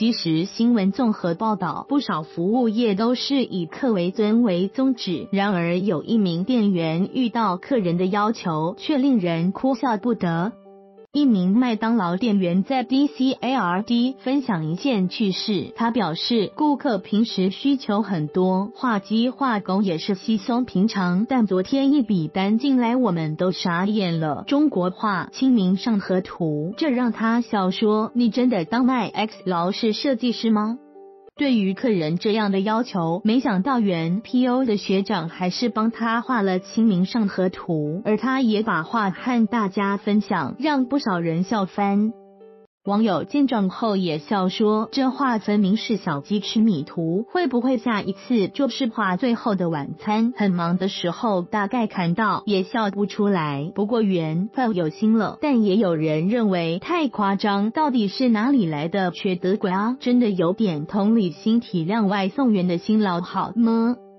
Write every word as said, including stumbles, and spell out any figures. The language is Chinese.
即时新闻综合报道，不少服务业都是以客为尊为宗旨，然而有一名店员遇到客人的要求，却令人哭笑不得。一名麦当劳店员在 Discord 分享一件趣事，他表示顾客平时需求很多，画鸡画狗也是稀松平常，但昨天一笔单进来我们都傻眼了，中国画清明上河图，这让他笑说，你真的当麦 X 劳是设计师吗？对于客人这样的要求，没想到原 P O 的学长还是帮他画了清明上河图，而他也把画和大家分享，让不少人笑翻。网友见状后也笑说，这画分明是小鸡吃米图，会不会下一次就是画最后的晚餐？很忙的时候大概看到也笑不出来，不过缘分有心了，但也有人认为太夸张，到底是哪里来的缺德鬼啊？真的有点同理心体谅外送员的辛劳好吗？